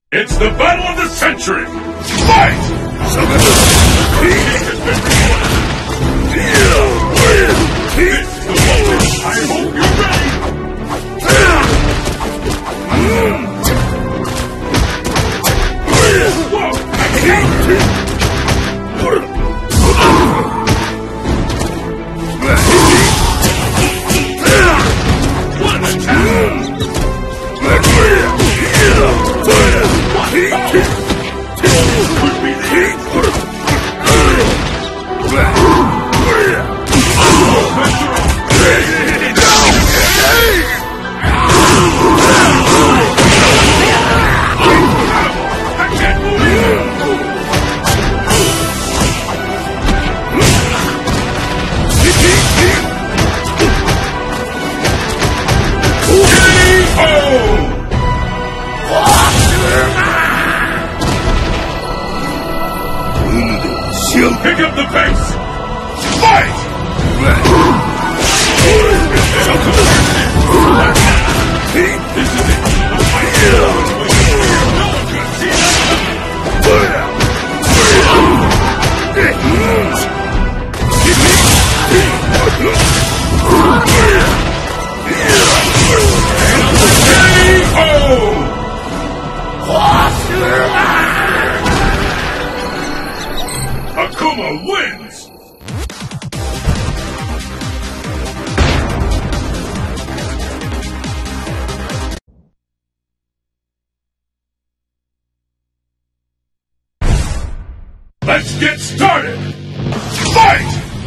It's the battle of the century! Fight! This is the moment! I hope you're What an attack! Pick up the pace! Fight! This is it! No one could see Akuma wins! Let's get started! Fight!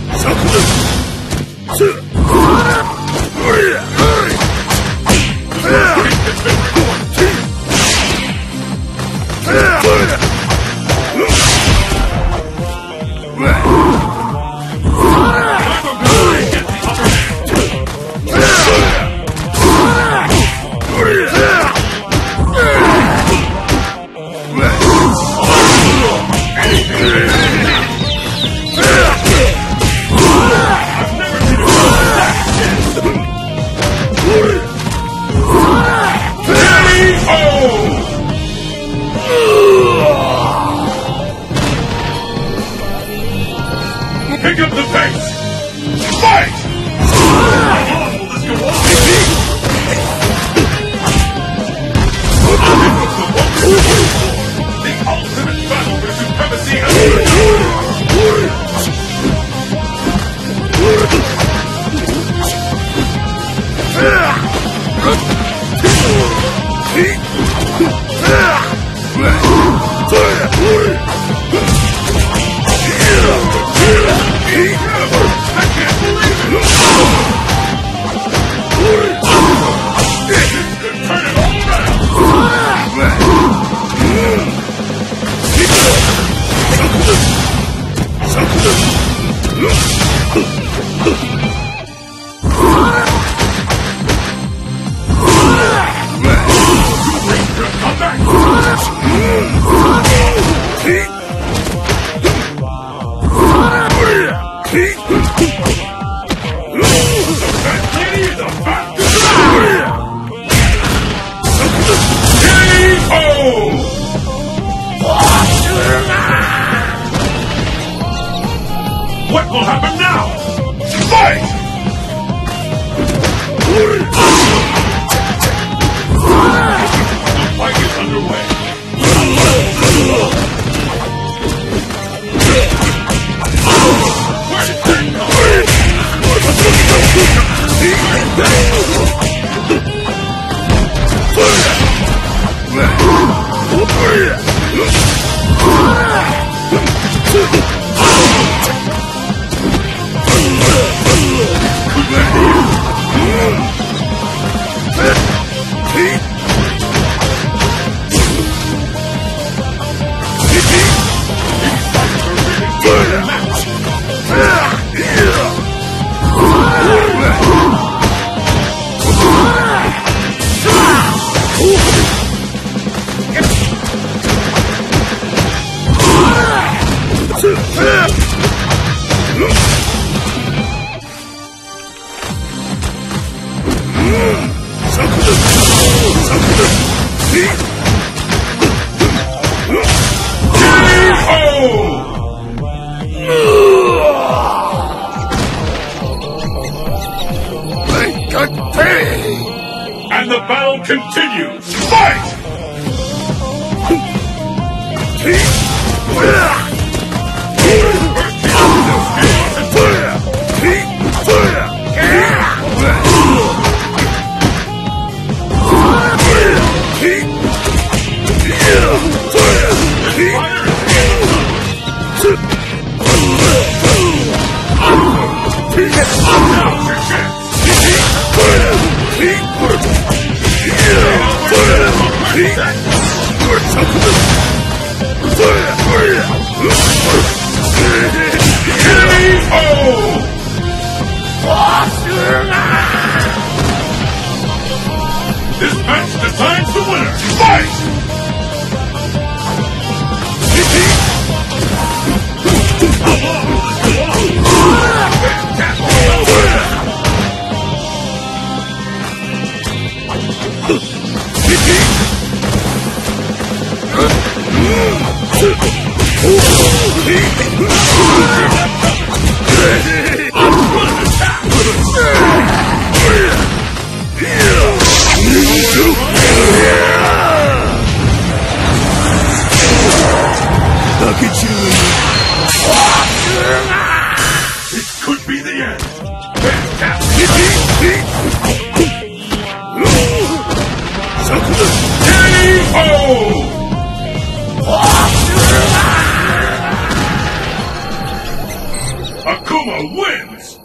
Pick up the pace! Fight! How long will this go on? The ultimate battle for supremacy has What will happen now? Fight! The fight is underway. Where did that And the battle continues! Fight! This match decides the winner! Fight! It could be the end. Akuma wins!